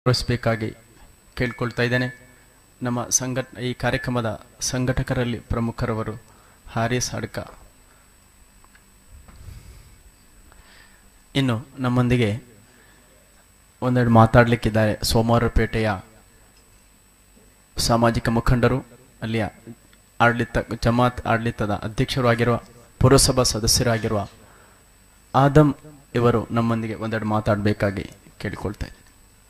ತೋರಿಸಬೇಕಾಗಿ ಕೇಳ್ಕೊಳ್ತಾ ಇದ್ದೇನೆ. ನಮ್ಮ ಈ ಕಾರ್ಯಕ್ರಮದ ಸಂಘಟಕರಲ್ಲಿ ಪ್ರಮುಖರವರು ಹಾರಿಸ್ ಅಡ್ಕ. ಇನ್ನು ನಮ್ಮೊಂದಿಗೆ ಒಂದೆರಡು ಮಾತಾಡಲಿಕ್ಕಿದ್ದಾರೆ ಸೋಮವಾರಪೇಟೆಯ ಸಾಮಾಜಿಕ ಮುಖಂಡರು, ಅಲ್ಲಿಯ ಜಮಾತ್ ಆಡಳಿತದ ಅಧ್ಯಕ್ಷರು ಆಗಿರುವ ಪುರಸಭಾ ಸದಸ್ಯರಾಗಿರುವ ಆದಮ್ ಇವರು ನಮ್ಮೊಂದಿಗೆ ಒಂದೆರಡು ಮಾತಾಡಬೇಕಾಗಿ ಕೇಳಿಕೊಳ್ತಾ ಇದ್ದಾರೆ.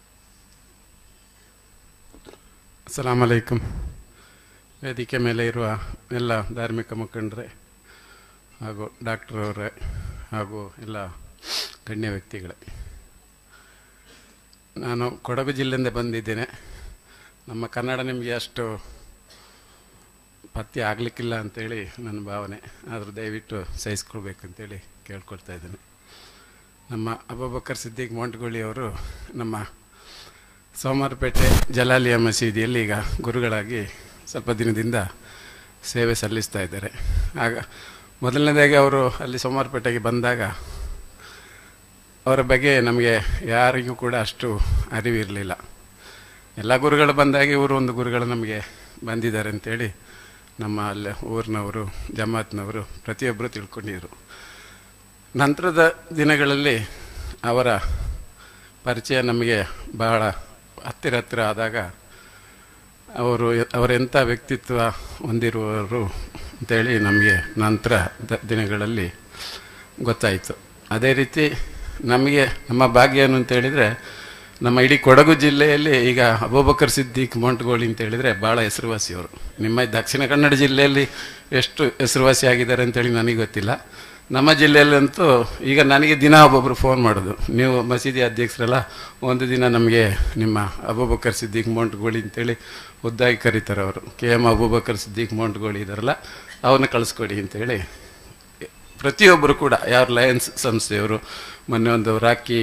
ಅಸ್ಸಲಾಮು ಅಲೈಕುಂ. ವೇದಿಕೆ ಮೇಲೆ ಇರುವ ಎಲ್ಲ ಧಾರ್ಮಿಕ ಮುಖಂಡರೇ ಹಾಗೂ ಡಾಕ್ಟರವರೇ ಹಾಗೂ ಎಲ್ಲ ಗಣ್ಯ ವ್ಯಕ್ತಿಗಳೇ, ನಾನು ಕೊಡಗು ಜಿಲ್ಲೆಯಿಂದ ಬಂದಿದ್ದೇನೆ. ನಮ್ಮ ಕನ್ನಡ ನಿಮಗೆ ಅಷ್ಟು ಪತ್ತೆ ಆಗಲಿಕ್ಕಿಲ್ಲ ಅಂತೇಳಿ ನನ್ನ ಭಾವನೆ, ಆದರೂ ದಯವಿಟ್ಟು ಸಹಿಸ್ಕೊಳ್ಬೇಕಂತೇಳಿ ಕೇಳ್ಕೊಳ್ತಾ ಇದ್ದೇನೆ. ನಮ್ಮ ಅಬೂಬಕರ್ ಸಿದ್ದಿಕ್ ಮೊಂಟಗೋಳಿ ಅವರು ನಮ್ಮ ಸೋಮವಾರಪೇಟೆ ಜಲಾಲಿಯಾ ಮಸೀದಿಯಲ್ಲಿ ಈಗ ಗುರುಗಳಾಗಿ ಸ್ವಲ್ಪ ದಿನದಿಂದ ಸೇವೆ ಸಲ್ಲಿಸ್ತಾ ಇದ್ದಾರೆ. ಆಗ ಮೊದಲನೇದಾಗಿ ಅವರು ಅಲ್ಲಿ ಸೋಮವಾರಪೇಟೆಗೆ ಬಂದಾಗ ಅವರ ಬಗ್ಗೆ ನಮಗೆ ಯಾರಿಗೂ ಕೂಡ ಅಷ್ಟು ಅರಿವಿರಲಿಲ್ಲ. ಎಲ್ಲ ಗುರುಗಳು ಬಂದಾಗ ಇವರು ಒಂದು ಗುರುಗಳು ನಮಗೆ ಬಂದಿದ್ದಾರೆ ಅಂತೇಳಿ ನಮ್ಮ ಅಲ್ಲಿ ಊರಿನವರು, ಜಮಾತ್ನವರು ಪ್ರತಿಯೊಬ್ಬರು ತಿಳ್ಕೊಂಡಿದ್ರು. ನಂತರದ ದಿನಗಳಲ್ಲಿ ಅವರ ಪರಿಚಯ ನಮಗೆ ಬಹಳ ಹತ್ತಿರ ಆದಾಗ ಅವರೆಂಥ ವ್ಯಕ್ತಿತ್ವ ಹೊಂದಿರುವವರು ಅಂತೇಳಿ ನಮಗೆ ನಂತರ ದಿನಗಳಲ್ಲಿ ಗೊತ್ತಾಯಿತು. ಅದೇ ರೀತಿ ನಮಗೆ ನಮ್ಮ ಭಾಗ್ಯ ಏನು ಅಂತೇಳಿದರೆ, ನಮ್ಮ ಇಡೀ ಕೊಡಗು ಜಿಲ್ಲೆಯಲ್ಲಿ ಈಗ ಅಬೂಬಕರ್ ಸಿದ್ದಿಕ್ ಮೊಂಟಗೋಳಿ ಅಂತೇಳಿದರೆ ಭಾಳ ಹೆಸರುವಾಸಿಯವರು. ನಿಮ್ಮ ದಕ್ಷಿಣ ಕನ್ನಡ ಜಿಲ್ಲೆಯಲ್ಲಿ ಎಷ್ಟು ಹೆಸರುವಾಸಿ ಆಗಿದ್ದಾರೆ ಅಂತೇಳಿ ನನಗೆ ಗೊತ್ತಿಲ್ಲ. ನಮ್ಮ ಜಿಲ್ಲೆಯಲ್ಲಂತೂ ಈಗ ನನಗೆ ದಿನ ಒಬ್ಬೊಬ್ಬರು ಫೋನ್ ಮಾಡೋದು, ನೀವು ಮಸೀದಿ ಅಧ್ಯಕ್ಷರಲ್ಲ, ಒಂದು ದಿನ ನಮಗೆ ನಿಮ್ಮ ಅಬೂಬಕರ್ ಸಿದ್ದಿಕ್ ಮೊಂಟಗೋಳಿ ಅಂತೇಳಿ ಉದ್ದಾಗಿ ಕರೀತಾರೆ. ಅವರು KM ಅಬೂಬಕರ್ ಸಿದ್ದಿಕ್ ಮೊಂಟಗೋಳಿ ಇದ್ದಾರಲ್ಲ, ಅವ್ರನ್ನ ಕಳಿಸ್ಕೊಡಿ ಅಂತೇಳಿ ಪ್ರತಿಯೊಬ್ಬರು ಕೂಡ, ಯಾರು ಲಯನ್ಸ್ ಸಂಸ್ಥೆಯವರು ಮೊನ್ನೆ ಒಂದು ರಾಖಿ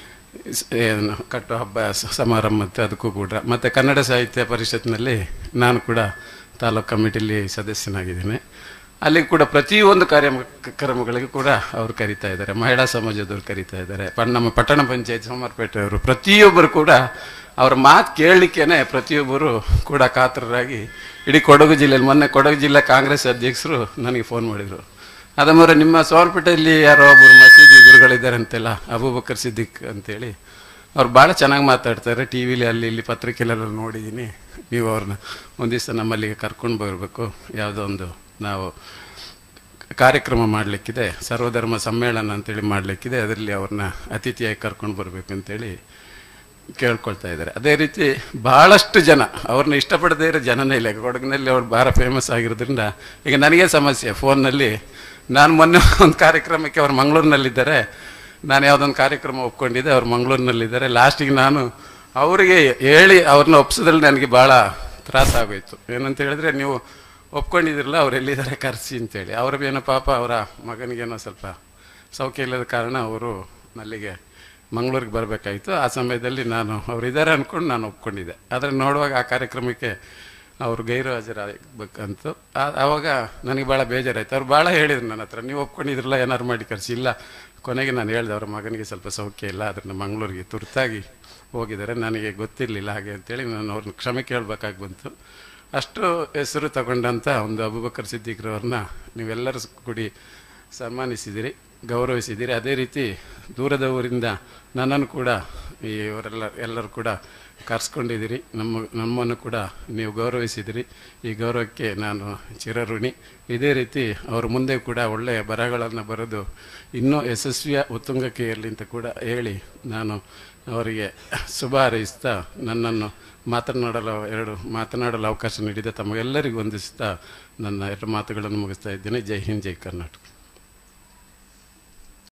ಕಟ್ಟೋ ಹಬ್ಬ ಸಮಾರಂಭ ಮತ್ತು ಅದಕ್ಕೂ ಕೂಡ, ಮತ್ತು ಕನ್ನಡ ಸಾಹಿತ್ಯ ಪರಿಷತ್ನಲ್ಲಿ ನಾನು ಕೂಡ ತಾಲೂಕು ಕಮಿಟಿಲಿ ಸದಸ್ಯನಾಗಿದ್ದೇನೆ. ಅಲ್ಲಿ ಕೂಡ ಪ್ರತಿಯೊಂದು ಕಾರ್ಯಕ್ರಮಗಳಿಗೂ ಕೂಡ ಅವರು ಕರೀತಾ ಇದ್ದಾರೆ. ಮಹಿಳಾ ಸಮಾಜದವರು ಕರೀತಾ ಇದ್ದಾರೆ. ನಮ್ಮ ಪಟ್ಟಣ ಪಂಚಾಯತ್ ಸೋಮವಾರಪೇಟೆಯವರು ಪ್ರತಿಯೊಬ್ಬರು ಕೂಡ ಅವರ ಮಾತು ಕೇಳಲಿಕ್ಕೇನೆ ಪ್ರತಿಯೊಬ್ಬರು ಕೂಡ ಕಾತರರಾಗಿ ಇಡೀ ಕೊಡಗು ಜಿಲ್ಲೆಯಲ್ಲಿ, ಮೊನ್ನೆ ಕೊಡಗು ಜಿಲ್ಲಾ ಕಾಂಗ್ರೆಸ್ ಅಧ್ಯಕ್ಷರು ನನಗೆ ಫೋನ್ ಮಾಡಿದರು, ಅದಮ್ಮರೆ ನಿಮ್ಮ ಸೋಮವಾರಪೇಟೆಯಲ್ಲಿ ಯಾರೋ ಒಬ್ಬರು ಮಸೀದಿ ಗುರುಗಳಿದ್ದಾರೆ ಅಂತೆಲ್ಲ, ಅಬೂಬಕರ್ ಸಿದ್ದಿಕ್ ಅಂತೇಳಿ. ಅವ್ರು ಭಾಳ ಚೆನ್ನಾಗಿ ಮಾತಾಡ್ತಾರೆ. ಟಿ ವಿಲಿ ಅಲ್ಲಿ ಇಲ್ಲಿ ಪತ್ರಿಕೆಲೆಲ್ಲ ನೋಡಿದ್ದೀನಿ. ನೀವು ಅವ್ರನ್ನ ಒಂದು ದಿವಸ ನಮ್ಮಲ್ಲಿಗೆ ಕರ್ಕೊಂಡು ಬರಬೇಕು, ಯಾವುದೋ ಒಂದು ನಾವು ಕಾರ್ಯಕ್ರಮ ಮಾಡಲಿಕ್ಕಿದೆ, ಸರ್ವಧರ್ಮ ಸಮ್ಮೇಳನ ಅಂತೇಳಿ ಮಾಡಲಿಕ್ಕಿದೆ, ಅದರಲ್ಲಿ ಅವ್ರನ್ನ ಅತಿಥಿಯಾಗಿ ಕರ್ಕೊಂಡು ಬರಬೇಕಂತೇಳಿ ಕೇಳ್ಕೊಳ್ತಾ ಇದ್ದಾರೆ. ಅದೇ ರೀತಿ ಭಾಳಷ್ಟು ಜನ ಅವ್ರನ್ನ ಇಷ್ಟಪಡದೇ ಇರೋ ಜನನೇ ಇಲ್ಲ. ಕೊಡಗಿನಲ್ಲಿ ಅವ್ರು ಭಾಳ ಫೇಮಸ್ ಆಗಿರೋದ್ರಿಂದ ಈಗ ನನಗೆ ಸಮಸ್ಯೆ ಫೋನ್ನಲ್ಲಿ. ನಾನು ಮೊನ್ನೆ ಒಂದು ಕಾರ್ಯಕ್ರಮಕ್ಕೆ ಅವ್ರು ಮಂಗಳೂರಿನಲ್ಲಿದ್ದಾರೆ, ನಾನು ಯಾವುದೊಂದು ಕಾರ್ಯಕ್ರಮ ಒಪ್ಕೊಂಡಿದ್ದೆ, ಅವ್ರು ಮಂಗಳೂರಿನಲ್ಲಿದ್ದಾರೆ. ಲಾಸ್ಟಿಗೆ ನಾನು ಅವರಿಗೆ ಹೇಳಿ ಅವ್ರನ್ನ ಒಪ್ಸೋದ್ರಲ್ಲಿ ನನಗೆ ಭಾಳ ತ್ರಾಸಾಗೋಯ್ತು. ಏನಂತ ಹೇಳಿದ್ರೆ, ನೀವು ಒಪ್ಕೊಂಡಿದ್ರಲ್ಲ, ಅವ್ರು ಎಲ್ಲಿದ್ದಾರೆ ಕರೆಸಿ ಅಂತೇಳಿ. ಅವ್ರಿಗೇನೋ ಪಾಪ ಅವರ ಮಗನಿಗೇನೋ ಸ್ವಲ್ಪ ಸೌಖ್ಯ ಇಲ್ಲದ ಕಾರಣ ಅವರು ಅಲ್ಲಿಗೆ ಮಂಗಳೂರಿಗೆ ಬರಬೇಕಾಯಿತು. ಆ ಸಮಯದಲ್ಲಿ ನಾನು ಅವರಿದ್ದಾರೆ ಅಂದ್ಕೊಂಡು ನಾನು ಒಪ್ಕೊಂಡಿದ್ದೆ. ಆದರೆ ನೋಡುವಾಗ ಆ ಕಾರ್ಯಕ್ರಮಕ್ಕೆ ಅವರು ಗೈರು ಹಾಜರಾಗಬೇಕಂತು. ಆವಾಗ ನನಗೆ ಭಾಳ ಬೇಜಾರಾಯಿತು. ಅವ್ರು ಭಾಳ ಹೇಳಿದ್ರು ನನ್ನ ಹತ್ರ, ನೀವು ಒಪ್ಕೊಂಡಿದ್ರಲ್ಲ, ಏನಾರು ಮಾಡಿ ಕರೆಸಿ. ಇಲ್ಲ, ಕೊನೆಗೆ ನಾನು ಹೇಳಿದೆ ಅವ್ರ ಮಗನಿಗೆ ಸ್ವಲ್ಪ ಸೌಖ್ಯ ಇಲ್ಲ, ಅದನ್ನು ಮಂಗಳೂರಿಗೆ ತುರ್ತಾಗಿ ಹೋಗಿದ್ದಾರೆ, ನನಗೆ ಗೊತ್ತಿರಲಿಲ್ಲ ಹಾಗೆ ಅಂತೇಳಿ ನಾನು ಅವ್ರನ್ನ ಕ್ಷಮೆ ಕೇಳಬೇಕಾಗಿ ಬಂತು. ಅಷ್ಟು ಹೆಸರು ತಗೊಂಡಂಥ ಒಂದು ಅಬೂಬಕರ್ ಸಿದ್ದಿಕ್ರವ್ರನ್ನ ನೀವೆಲ್ಲರೂ ಕೂಡಿ ಸನ್ಮಾನಿಸಿದಿರಿ, ಗೌರವಿಸಿದ್ದೀರಿ. ಅದೇ ರೀತಿ ದೂರದ ಊರಿಂದ ನನ್ನನ್ನು ಕೂಡ ಎಲ್ಲರೂ ಕೂಡ ಕರೆಸ್ಕೊಂಡಿದ್ದೀರಿ. ನಮ್ಮನ್ನು ಕೂಡ ನೀವು ಗೌರವಿಸಿದಿರಿ. ಈ ಗೌರವಕ್ಕೆ ನಾನು ಚಿರಋಣಿ. ಇದೇ ರೀತಿ ಅವರು ಮುಂದೆ ಕೂಡ ಒಳ್ಳೆಯ ಬರಹಗಳನ್ನು ಬರೆದು ಇನ್ನೂ ಯಶಸ್ವಿಯ ಉತ್ತುಂಗಕ್ಕೆ ಇರಲಿ ಅಂತ ಕೂಡ ಹೇಳಿ ನಾನು ಅವರಿಗೆ ಶುಭ ಹಾರೈಸ್ತಾ ನನ್ನನ್ನು ಮಾತನಾಡಲು ಅವಕಾಶ ನೀಡಿದ ತಮಗೆಲ್ಲರಿಗೂ ವಂದಿಸ್ತಾ ನನ್ನ 2 ಮಾತುಗಳನ್ನು ಮುಗಿಸ್ತಾ ಇದ್ದೇನೆ. ಜೈ ಹಿಂದ್, ಜೈ ಕರ್ನಾಟಕ.